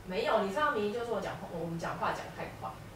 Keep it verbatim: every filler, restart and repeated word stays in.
没有，你上次明明就说我讲话，我们讲话讲太快。